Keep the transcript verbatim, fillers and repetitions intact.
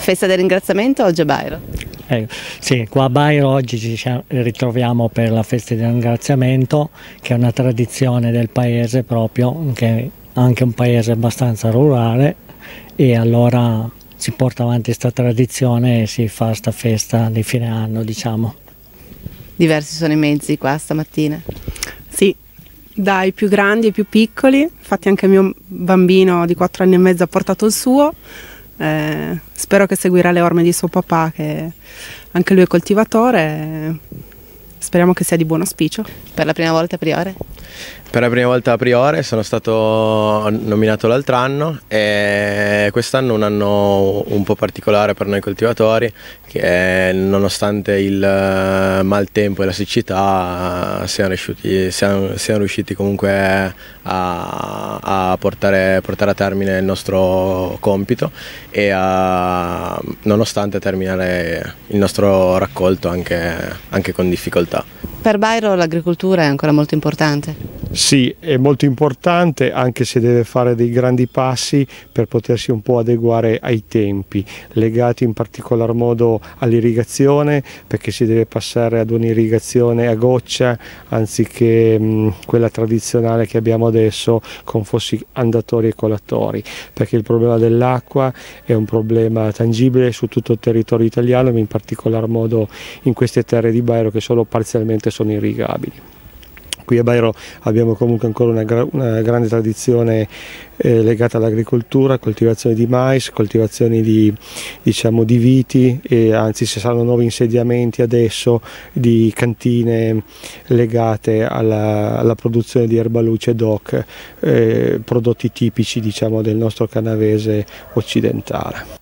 Festa del ringraziamento oggi a Bairo? Eh, sì, qua a Bairo oggi ci ritroviamo per la festa del ringraziamento, che è una tradizione del paese proprio, che è anche un paese abbastanza rurale, e allora si porta avanti questa tradizione e si fa questa festa di fine anno, diciamo. Diversi sono i mezzi qua stamattina? Sì, dai più grandi ai più piccoli, infatti anche il mio bambino di quattro anni e mezzo ha portato il suo. Eh, spero che seguirà le orme di suo papà, che anche lui è coltivatore, speriamo che sia di buon auspicio. Per la prima volta a Priore? Per la prima volta a Priore, sono stato nominato l'altro anno e quest'anno un anno un po' particolare per noi coltivatori, che nonostante il maltempo e la siccità siamo riusciti, siamo, siamo riusciti comunque a, a portare, portare a termine il nostro compito e a, nonostante terminare il nostro raccolto anche, anche con difficoltà. Per Bairo l'agricoltura è ancora molto importante? Sì, è molto importante, anche se deve fare dei grandi passi per potersi un po' adeguare ai tempi, legati in particolar modo all'irrigazione, perché si deve passare ad un'irrigazione a goccia anziché mh, quella tradizionale che abbiamo adesso con fossi andatori e colatori, perché il problema dell'acqua è un problema tangibile su tutto il territorio italiano, ma in particolar modo in queste terre di Bairo che solo parzialmente sono irrigabili. Qui a Bairo abbiamo comunque ancora una, gra una grande tradizione eh, legata all'agricoltura, coltivazione di mais, coltivazioni di, diciamo, di viti, e anzi ci saranno nuovi insediamenti adesso di cantine legate alla, alla produzione di erbaluce D O C, eh, prodotti tipici, diciamo, del nostro canavese occidentale.